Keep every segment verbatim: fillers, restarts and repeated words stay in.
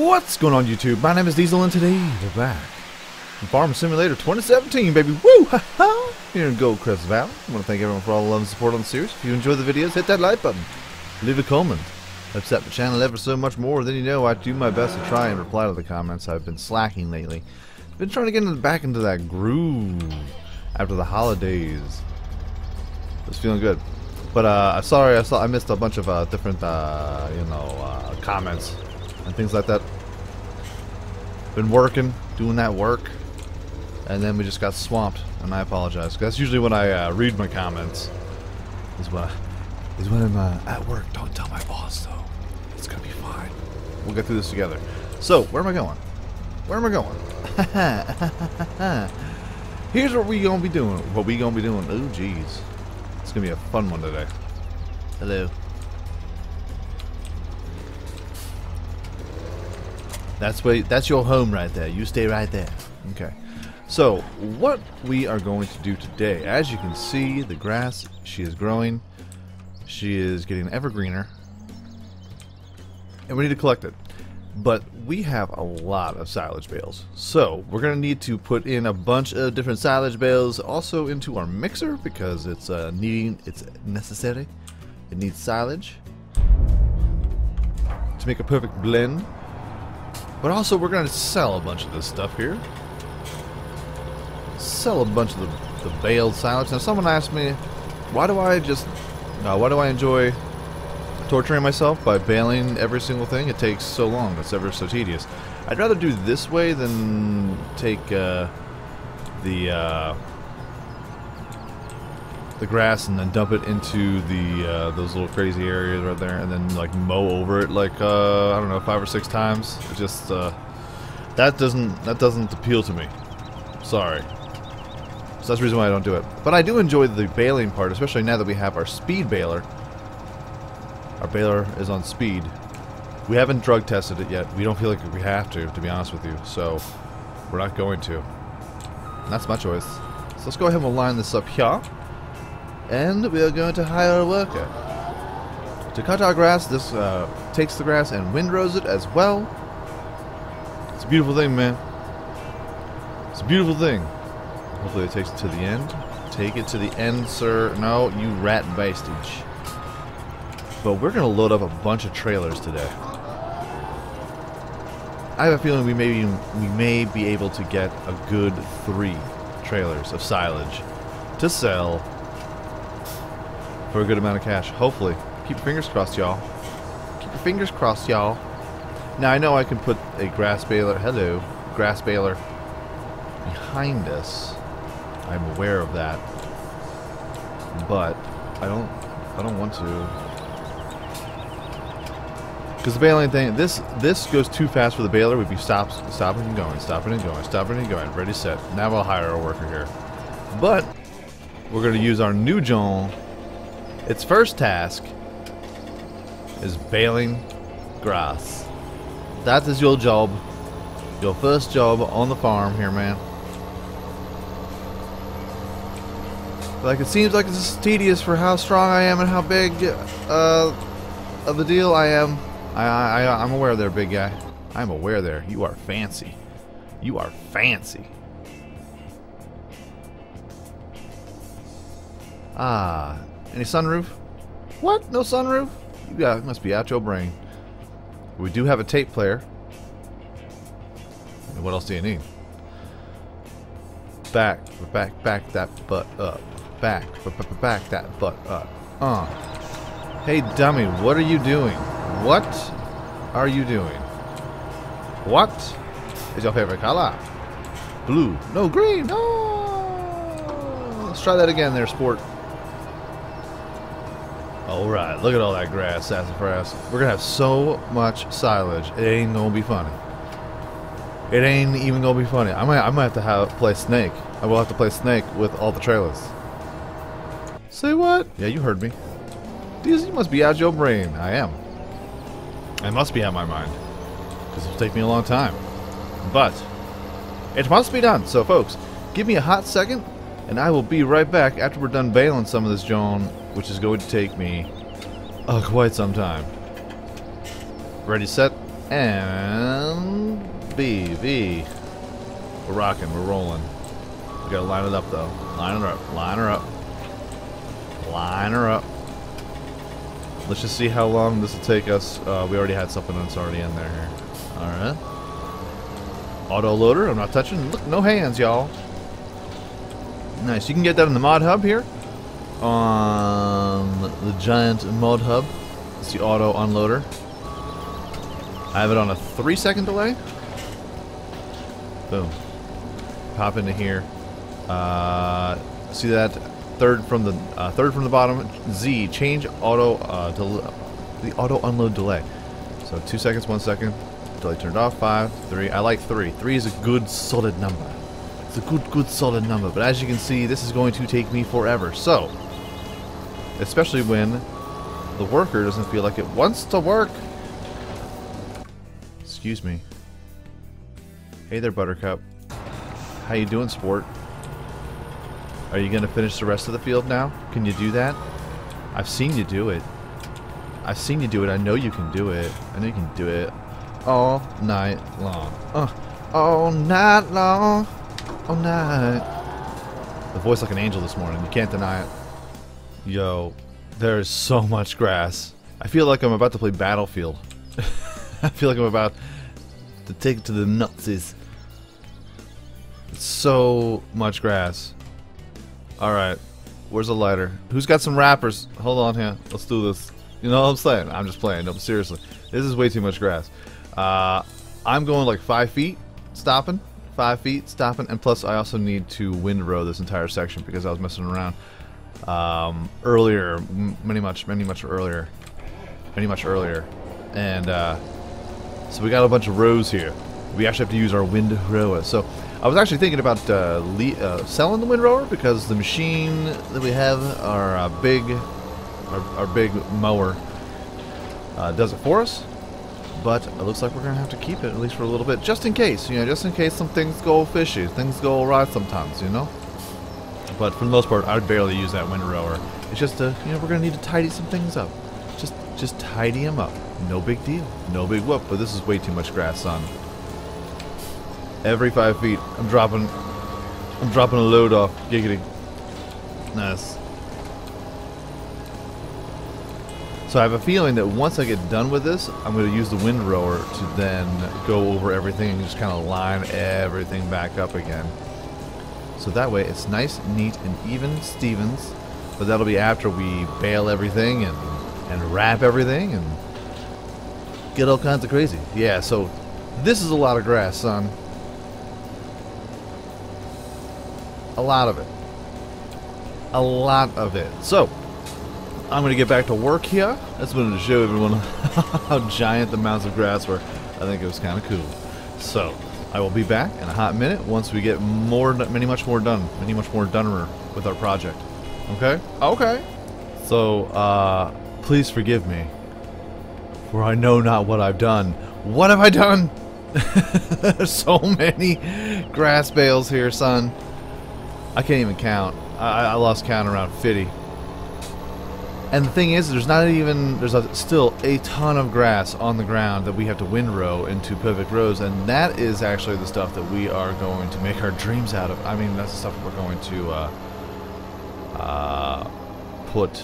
What's going on YouTube? My name is Diesel and today we're back in Farm Simulator twenty seventeen, baby. Woo! Ha ha! Here in Goldcrest Valley. I want to thank everyone for all the love and support on the series. If you enjoy the videos, hit that like button. Leave a comment. Helps out the channel ever so much more. Then you know I do my best to try and reply to the comments. I've been slacking lately. Been trying to get into, back into that groove after the holidays. It's feeling good. But uh, I'm sorry, I saw I missed a bunch of uh, different, uh, you know, uh, comments and things like that. Been working, doing that work, and then we just got swamped, and I apologize. That's usually when I uh, read my comments. Is when I, is when I'm uh, at work. Don't tell my boss though. It's gonna be fine. We'll get through this together. So where am I going? Where am I going? Here's what we gonna be doing. What we gonna be doing? Oh jeez, it's gonna be a fun one today. Hello. That's where, that's your home right there. You stay right there. Okay. So, what we are going to do today, as you can see, the grass, she is growing. She is getting ever greener. And we need to collect it. But we have a lot of silage bales. So, we're going to need to put in a bunch of different silage bales also into our mixer because it's uh, needing, it's necessary. It needs silage to make a perfect blend. But also, we're going to sell a bunch of this stuff here. Sell a bunch of the, the baled silage. Now, someone asked me, why do I just, uh, why do I enjoy torturing myself by baling every single thing? It takes so long. It's ever so tedious. I'd rather do this way than take uh, the uh, the grass and then dump it into the uh, those little crazy areas right there, and then like mow over it like uh, I don't know, five or six times. It just uh, that doesn't that doesn't appeal to me. Sorry. So that's the reason why I don't do it. But I do enjoy the baling part, especially now that we have our speed baler. Our baler is on speed. We haven't drug tested it yet. We don't feel like we have to, to be honest with you. So we're not going to. And that's my choice. So let's go ahead and we'll line this up here. And we are going to hire a worker to cut our grass. This uh, takes the grass and windrows it as well. It's a beautiful thing, man. It's a beautiful thing. Hopefully it takes it to the end. Take it to the end, sir. No, you rat bastage. But we're going to load up a bunch of trailers today. I have a feeling we may be, we may be able to get a good three trailers of silage to sell for a good amount of cash. Hopefully. Keep your fingers crossed, y'all. Keep your fingers crossed, y'all. Now, I know I can put a grass baler, hello, grass baler behind us. I'm aware of that. But I don't I don't want to. Because the baling thing, this this goes too fast for the baler. We'd be stops stopping and going, stopping and going, stopping and going. Ready, set. Now we'll hire a worker here. But we're gonna use our new John. Its first task is baling grass. That is your job. Your first job on the farm here, man. Like, it seems like it's tedious for how strong I am and how big uh, of a deal I am. I, I, I'm aware there, big guy. I'm aware there. You are fancy. You are fancy. Ah. Any sunroof? What? No sunroof? You got, must be out your brain. We do have a tape player. And what else do you need? Back, back, back that butt up. Back, back that butt up. Uh. Hey, dummy, what are you doing? What are you doing? What is your favorite color? Blue. No, green. No. Let's try that again there, sport. Alright, look at all that grass, sassafras. We're gonna have so much silage, it ain't gonna be funny. It ain't even gonna be funny. I might I might have to have play Snake. I will have to play Snake with all the trailers. Say what? Yeah, you heard me. These, you must be out your brain. I am. I must be out my mind. Because it'll take me a long time. But it must be done. So folks, give me a hot second and I will be right back after we're done baling some of this John, which is going to take me uh, quite some time. Ready, set, And B, V. We're rocking, we're rolling. We gotta line it up though. Line her up, line her up. Line her up. Let's just see how long this will take us. Uh, we already had something that's already in there here. Alright. Auto loader, I'm not touching. Look, no hands, y'all. Nice. You can get that in the mod hub here. On the giant mod hub. It's the auto unloader. I have it on a three second delay. Boom. Pop into here. Uh, see that? Third from the uh, third from the bottom. Z, change auto uh, the auto unload delay. So two seconds, one second. Delay turned off. Five, three. I like three. Three is a good solid number. It's a good, good solid number. But as you can see, this is going to take me forever. So, especially when the worker doesn't feel like it wants to work. Excuse me. Hey there, Buttercup. How you doing, sport? Are you going to finish the rest of the field now? Can you do that? I've seen you do it. I've seen you do it. I know you can do it. I know you can do it all night long. Uh, all night long. All night. The voice like an angel this morning. You can't deny it. Yo, there is so much grass. I feel like I'm about to play Battlefield. I feel like I'm about to take it to the nutsies. It's so much grass. Alright, where's the lighter? Who's got some wrappers? Hold on here. Let's do this. You know what I'm saying? I'm just playing. No, but seriously. This is way too much grass. Uh, I'm going like five feet, stopping. Five feet, stopping. And plus, I also need to windrow this entire section because I was messing around um, earlier. M many much, many much earlier. Many much earlier. And, uh, so we got a bunch of rows here. We actually have to use our windrower. So, I was actually thinking about uh, le uh, selling the windrower because the machine that we have, our uh, big, our, our big mower, uh, does it for us. But it looks like we're gonna have to keep it at least for a little bit, just in case. You know, just in case some things go fishy, things go awry sometimes. You know. But for the most part, I would barely use that windrower. It's just, uh, you know, we're gonna need to tidy some things up. Just, just tidy them up. No big deal. No big whoop. But this is way too much grass, son. Every five feet, I'm dropping, I'm dropping a load off. Giggity. Nice. So I have a feeling that once I get done with this, I'm going to use the windrower to then go over everything and just kind of line everything back up again. So that way it's nice, neat, and even Stevens. But that'll be after we bale everything and, and wrap everything and get all kinds of crazy. Yeah, so this is a lot of grass, son. A lot of it. A lot of it. So, I'm going to get back to work here. I just wanted to show everyone how giant the mounds of grass were. I think it was kind of cool. So, I will be back in a hot minute once we get more, many much more done. Many much more done with our project. Okay? Okay. So, uh, please forgive me. For I know not what I've done. What have I done? There's so many grass bales here, son. I can't even count. I, I lost count around fifty. And the thing is, there's not even, there's a, still a ton of grass on the ground that we have to windrow into perfect rows, and that is actually the stuff that we are going to make our dreams out of. I mean, that's the stuff we're going to uh, uh, put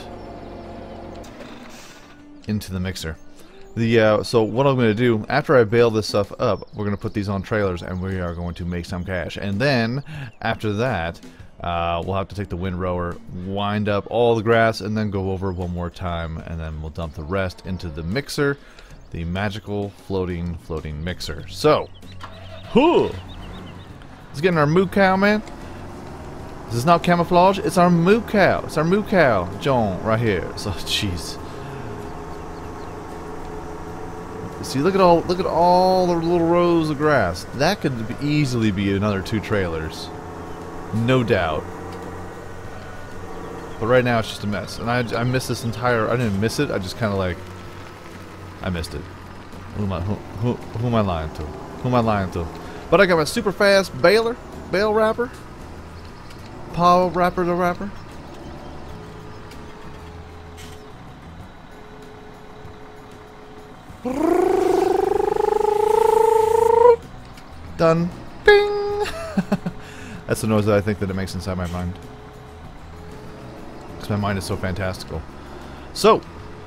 into the mixer. The uh, so what I'm going to do, after I bale this stuff up, we're going to put these on trailers, and we are going to make some cash. And then, after that, Uh, we'll have to take the windrower, wind up all the grass, and then go over one more time, and then we'll dump the rest into the mixer, the magical floating, floating mixer. So, whoo! Let's get in our moo cow, man. This is not camouflage, it's our moo cow. It's our moo cow, John, right here. So, jeez. See, look at all, look at all the little rows of grass. That could easily be another two trailers. No doubt. But right now it's just a mess. And I, I missed this entire... I didn't miss it. I just kind of like... I missed it. Who am I, who, who, who am I lying to? Who am I lying to? But I got my super fast baler. Bale wrapper. Paw wrapper to wrapper. Done. Bing! That's the noise that I think that it makes inside my mind. Because my mind is so fantastical. So,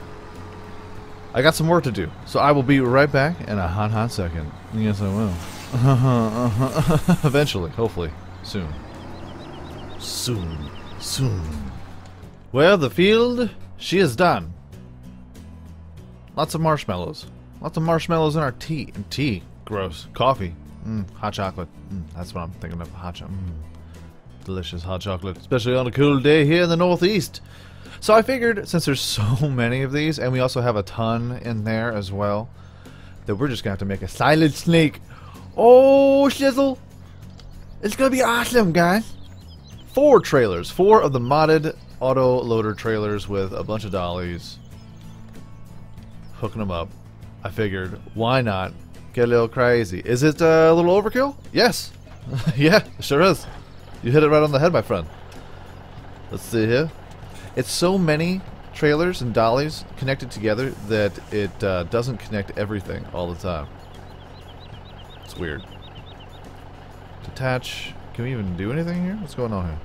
I got some work to do. So I will be right back in a hot, hot second. Yes, I will. Eventually, hopefully. Soon. Soon. Soon. Well, the field, she is done. Lots of marshmallows. Lots of marshmallows in our tea. And tea. Gross. Coffee. Mm, hot chocolate. Mm, that's what I'm thinking of. Hot chocolate. Mm. Delicious hot chocolate. Especially on a cool day here in the Northeast. So I figured, since there's so many of these, and we also have a ton in there as well, that we're just going to have to make a silent snake. Oh, shizzle. It's going to be awesome, guys. Four trailers. Four of the modded auto loader trailers with a bunch of dollies. Hooking them up. I figured, why not get a little crazy? Is it uh, a little overkill? Yes. Yeah, it sure is. You hit it right on the head, my friend. Let's see here. It's so many trailers and dollies connected together that it uh, doesn't connect everything all the time. It's weird. Detach. Can we even do anything here? What's going on here?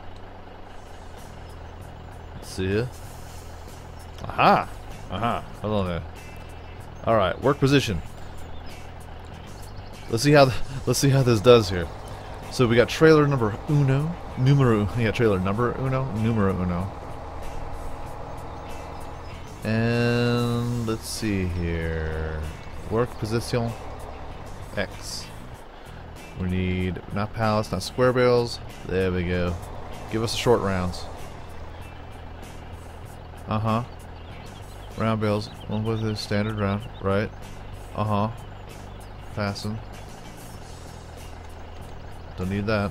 Let's see here. Aha! Aha. Hold on there. Alright, work position. Let's see how th let's see how this does here. So we got trailer number uno. Numero. Yeah, trailer number uno. Numero uno. And let's see here. Work position X. We need not pallets, not square bales. There we go. Give us the short rounds. Uh huh. Round bales. One with the standard round. Right. Uh huh. Fasten. Don't need that.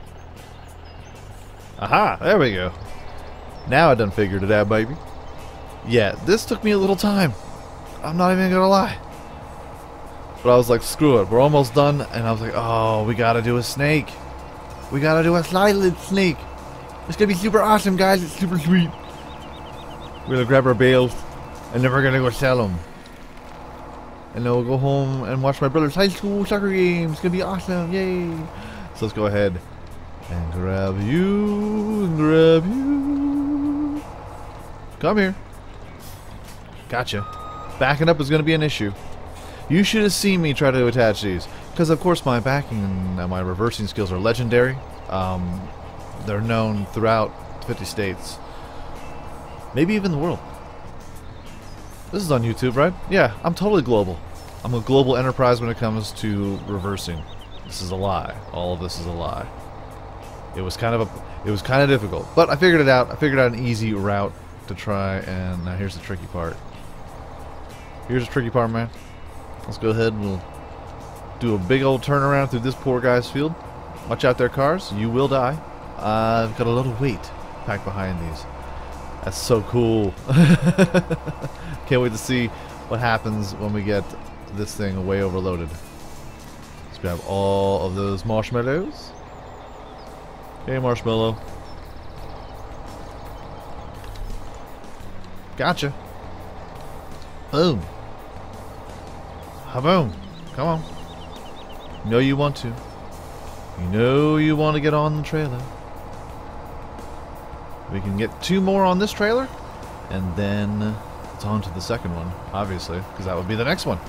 Aha! There we go. Now I done figured it out, baby. Yeah, this took me a little time. I'm not even gonna lie. But I was like, screw it, we're almost done. And I was like, oh, we gotta do a snake. We gotta do a silent snake. It's gonna be super awesome, guys. It's super sweet. We're gonna grab our bales, and then we're gonna go sell them. And then we'll go home and watch my brother's high school soccer game. It's gonna be awesome, yay. So let's go ahead and grab you, and grab you. Come here. Gotcha. Backing up is going to be an issue. You should have seen me try to attach these. Because, of course, my backing and my reversing skills are legendary. Um, they're known throughout fifty states. Maybe even the world. This is on YouTube, right? Yeah, I'm totally global. I'm a global enterprise when it comes to reversing. This is a lie. All of this is a lie. It was kind of a, it was kind of difficult. But I figured it out. I figured out an easy route to try, and now here's the tricky part. Here's the tricky part, man. Let's go ahead and we'll do a big old turnaround through this poor guy's field. Watch out there, cars. You will die. Uh, I've got a lot of weight packed behind these. That's so cool. Can't wait to see what happens when we get this thing way overloaded. Let's grab all of those marshmallows. Okay, marshmallow. Gotcha. Boom. Ha-boom. Come on. You know you want to. You know you want to get on the trailer. We can get two more on this trailer, and then it's on to the second one, obviously, because that would be the next one.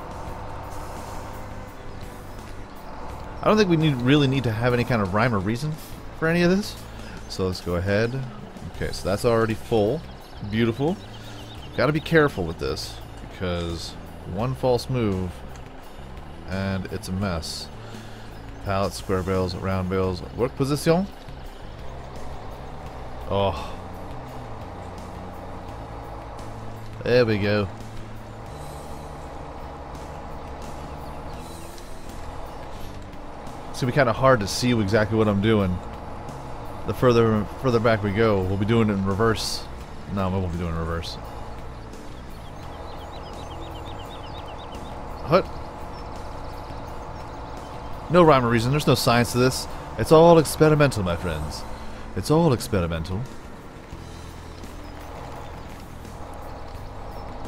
I don't think we need really need to have any kind of rhyme or reason for any of this. So let's go ahead. Okay, so that's already full. Beautiful. Got to be careful with this, because one false move and it's a mess. Pallets, square bales, round bales. Work position. Oh. There we go. It's gonna be kind of hard to see exactly what I'm doing. The further further back we go, we'll be doing it in reverse. No, we won't be doing it in reverse. What? No rhyme or reason. There's no science to this. It's all experimental, my friends. It's all experimental.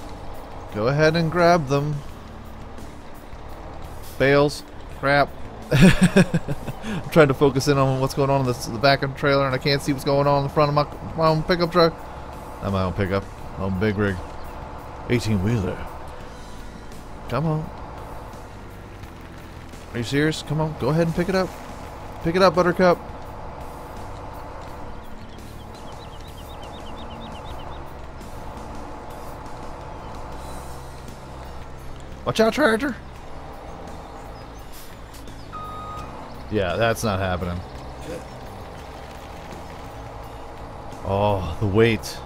Go ahead and grab them. Bales. Crap. I'm trying to focus in on what's going on in this, the back of the trailer, and I can't see what's going on in the front of my, my own pickup truck. Not my own pickup. My own big rig. eighteen wheeler. Come on. Are you serious? Come on. Go ahead and pick it up. Pick it up, Buttercup. Watch out, tractor. Yeah, that's not happening. Oh, the weight.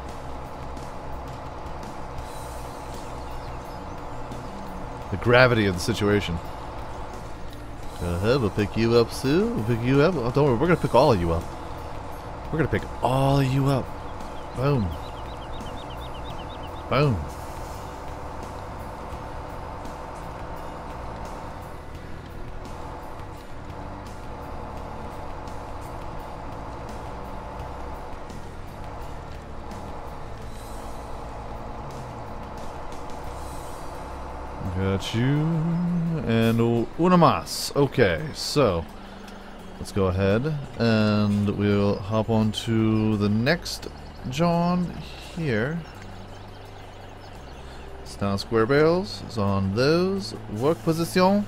The gravity of the situation. Go ahead, we'll pick you up soon. We'll pick you up. Oh, don't worry, we're gonna pick all of you up. We're gonna pick all of you up. Boom. Boom. Got you. And una más. Okay, so let's go ahead and we'll hop on to the next John here. It's now square bales. It's on those. Work position.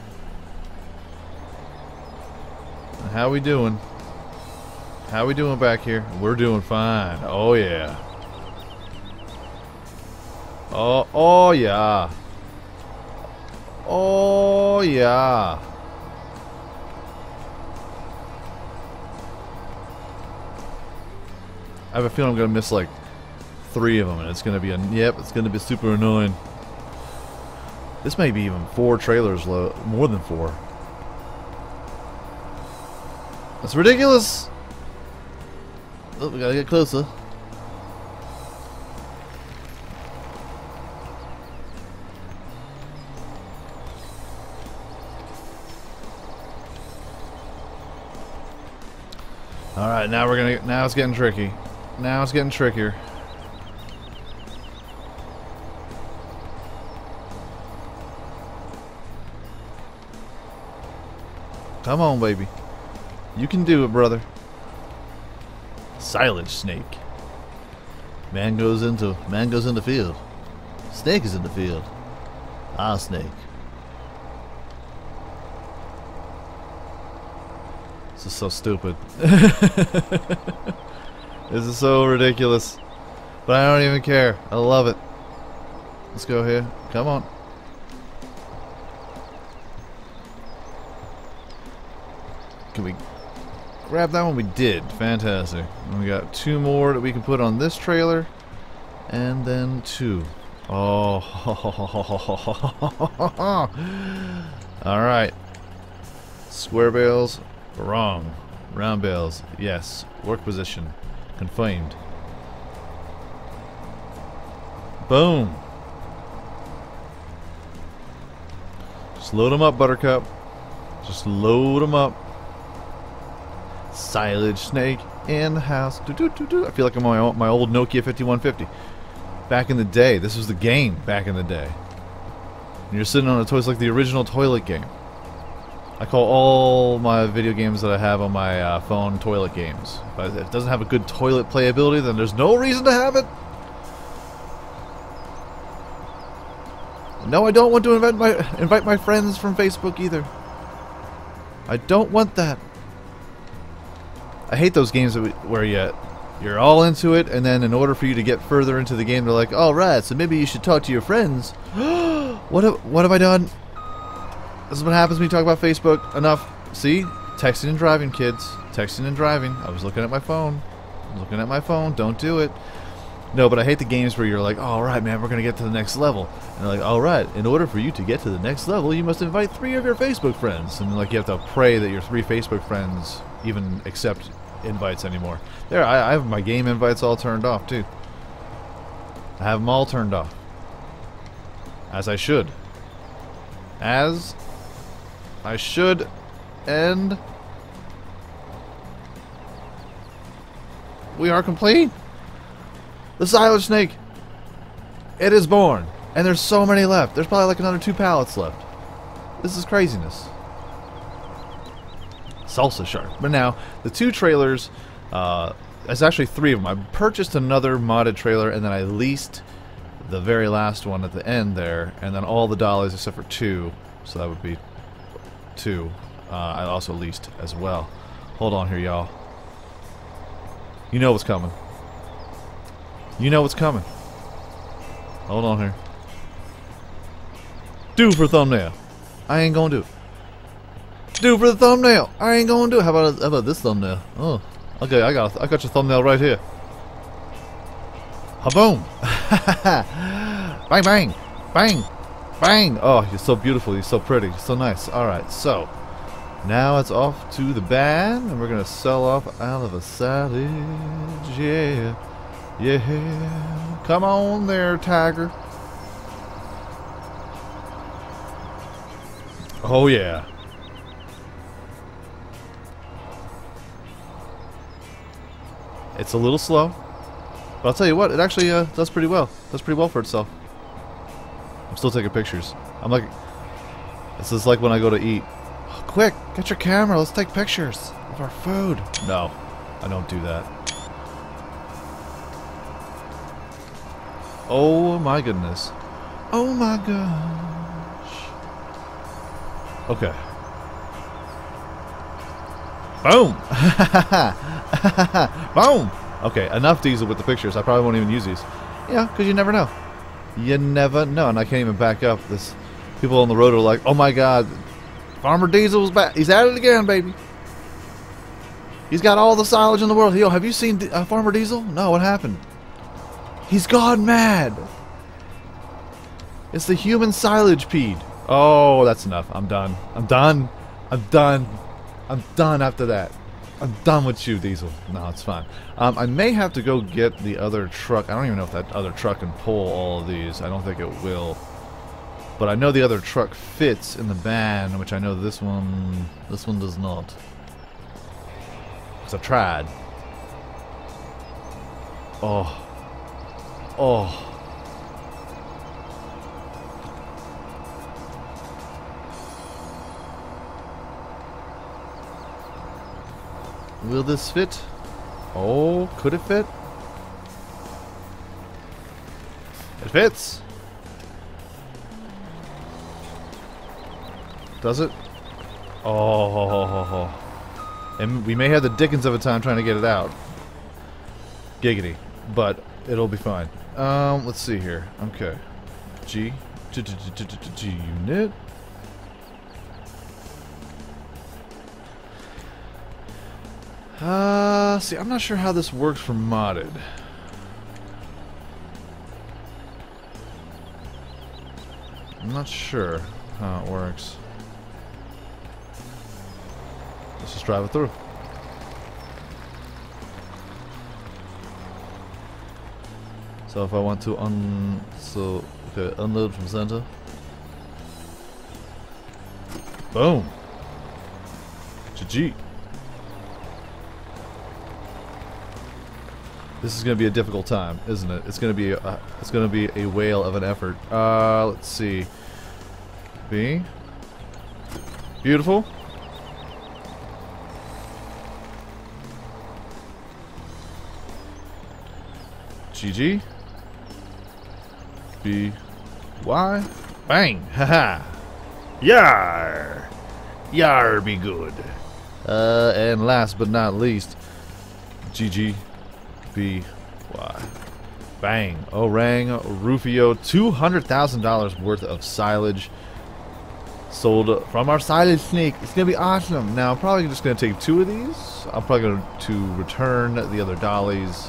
How we doing? How we doing back here? We're doing fine. Oh yeah. Oh, oh yeah. Oh yeah. I have a feeling I'm gonna miss like three of them, and it's gonna be a yep. It's gonna be super annoying. This may be even four trailers low, more than four. That's ridiculous. Oh, we gotta get closer. All right, now we're gonna. Now it's getting tricky. Now it's getting trickier. Come on, baby. You can do it, brother. Silage snake. Man goes into man goes in the field. Snake is in the field. Ah, snake. This is so stupid. This is so ridiculous. But I don't even care. I love it. Let's go here. Come on. Can we grab that one? We did. Fantastic. And we got two more that we can put on this trailer. And then two. Oh. Alright. Square bales. Wrong. Round bales. Yes. Work position. Confirmed. Boom. Just load them up, Buttercup. Just load them up. Silage snake in the house. Do, do, do, do. I feel like I'm on my, my old Nokia fifty-one fifty. Back in the day. This was the game back in the day. And you're sitting on a toilet. It's like the original toilet game. I call all my video games that I have on my uh, phone toilet games. If it doesn't have a good toilet playability, then there's no reason to have it. No, I don't want to invite my invite my friends from Facebook either. I don't want that. I hate those games that we, where you you're all into it, and then in order for you to get further into the game, they're like, "All right, so maybe you should talk to your friends." What have, what have I done? This is what happens when you talk about Facebook enough. See? Texting and driving, kids. Texting and driving. I was looking at my phone. I was looking at my phone. Don't do it. No, but I hate the games where you're like, oh, all right, man, we're going to get to the next level. And they're like, all right, in order for you to get to the next level, you must invite three of your Facebook friends. And like you have to pray that your three Facebook friends even accept invites anymore. There, I, I have my game invites all turned off, too. I have them all turned off. As I should. As I should. And we are complete. The silage snake. It is born. And there's so many left. There's probably like another two pallets left. This is craziness. Salsa shark. But now, the two trailers, uh, there's actually three of them. I purchased another modded trailer, and then I leased the very last one at the end there, and then all the dollies except for two, so that would be two. Uh, I also leased as well. Hold on here, y'all. You know what's coming. You know what's coming. Hold on here. Do for thumbnail. I ain't gonna do it. Do for the thumbnail. I ain't gonna do it. How about how about this thumbnail? Oh, okay. I got I got your thumbnail right here. Ha-boom. Bang bang bang bang. Oh, you're so beautiful. You're so pretty. You're so nice. All right. So now it's off to the band, and we're gonna sell off out of a salad. Yeah, yeah. Come on there, Tiger. Oh yeah. It's a little slow, but I'll tell you what, it actually uh, does pretty well. Does pretty well for itself. I'm still taking pictures. I'm like, this is like when I go to eat. Oh, quick, get your camera. Let's take pictures of our food. No, I don't do that. Oh my goodness. Oh my gosh. Okay. Boom! Boom! Okay, enough diesel with the pictures. I probably won't even use these. Yeah, because you never know. You never know. And I can't even back up. This people on the road are like, oh my god, Farmer Diesel's back. He's at it again, baby. He's got all the silage in the world. Yo, have you seen uh, Farmer Diesel? No, what happened? He's gone mad. It's the human silage peed. Oh, that's enough. I'm done. I'm done. I'm done. I'm done after that. I'm done with you, Diesel. No, it's fine. Um, I may have to go get the other truck. I don't even know if that other truck can pull all of these. I don't think it will. But I know the other truck fits in the van, which I know this one, this one does not. Because I've tried. Oh. Oh. Will this fit? Oh, could it fit? It fits! Does it? Oh. And we may have the dickens of a time trying to get it out. Giggity. But it'll be fine. Um, let's see here. Okay. G. G, G, G, G, G unit. Uh, see, I'm not sure how this works for modded. I'm not sure how it works. Let's just drive it through. So if I want to un... So, okay, unload from center. Boom! G G. This is going to be a difficult time, isn't it? It's going to be a, it's going to be a whale of an effort. Uh, let's see. B. Beautiful. G G. B. Y. Bang! Haha! Yar! Yar be good. Uh, and last but not least, G G. B Y. Bang. Orang Rufio. two hundred thousand dollars worth of silage sold from our silage snake. It's going to be awesome. Now, I'm probably just going to take two of these. I'm probably going to return the other dollies,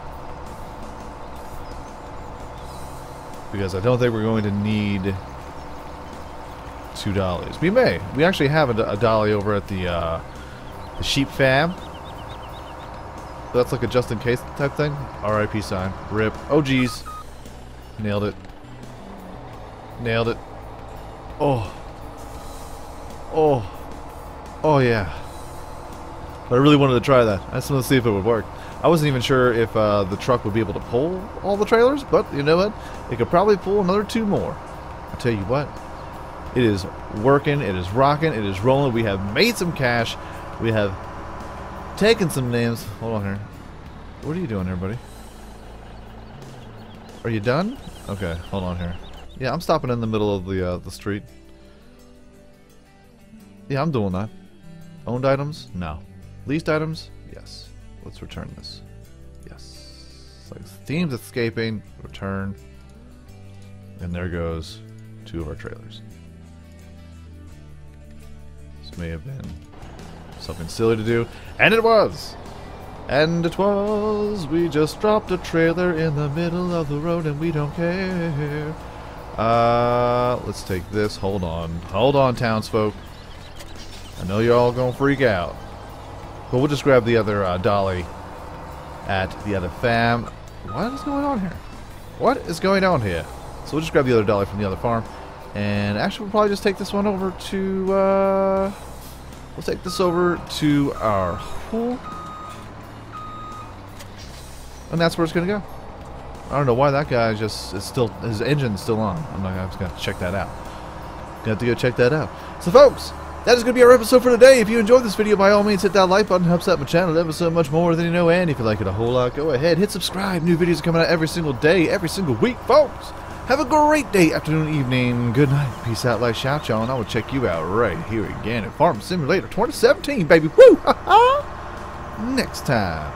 because I don't think we're going to need two dollies. We may. We actually have a, a dolly over at the, uh, the sheep fam. That's like a just-in-case type thing. R I P sign. Rip. Oh, geez. Nailed it. Nailed it. Oh. Oh. Oh, yeah. But I really wanted to try that. I just wanted to see if it would work. I wasn't even sure if uh, the truck would be able to pull all the trailers, but you know what? It could probably pull another two more. I'll tell you what. It is working. It is rocking. It is rolling. We have made some cash. We have taken some names. Hold on here. What are you doing here, buddy? Are you done? Okay, hold on here. Yeah, I'm stopping in the middle of the uh, the street. Yeah, I'm doing that. Owned items? No. Leased items? Yes. Let's return this. Yes. So themes escaping. Return. And there goes two of our trailers. This may have been something silly to do. And it was! And it was! We just dropped a trailer in the middle of the road and we don't care. Uh, let's take this. Hold on. Hold on, townsfolk. I know you're all gonna freak out. But we'll just grab the other uh, dolly at the other fam. What is going on here? What is going on here? So we'll just grab the other dolly from the other farm. And actually, we'll probably just take this one over to, uh... we'll take this over to our pool. And that's where it's gonna go. I don't know why that guy just is still, his engine's still on. I'm not, I'm just gonna check that out. Gonna have to go check that out. So folks, that is going to be our episode for today. If you enjoyed this video, by all means, hit that like button. Helps out my channel ever so much more than you know. And if you like it a whole lot, go ahead, hit subscribe. New videos are coming out every single day, every single week, folks. Have a great day, afternoon, evening. Good night. Peace out, like, shout, y'all. And I will check you out right here again at Farm Simulator twenty seventeen, baby. Woo! Next time.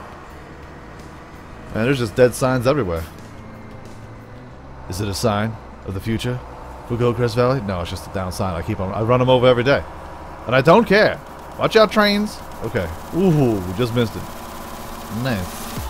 Man, there's just dead signs everywhere. Is it a sign of the future for Goldcrest Valley? No, it's just a down sign. I keep on. I run them over every day, and I don't care. Watch out, trains. Okay. Ooh, just missed it. Nice.